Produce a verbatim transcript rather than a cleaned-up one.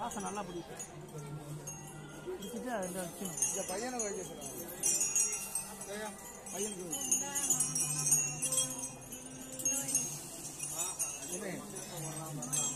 காசை நல்லா பிடிக்கும் பிடிச்சிட்டு அதில் வச்சுக்கணும். இந்த பையனை வைக்க சொல்லுவாங்க. பையனுக்கு என்ன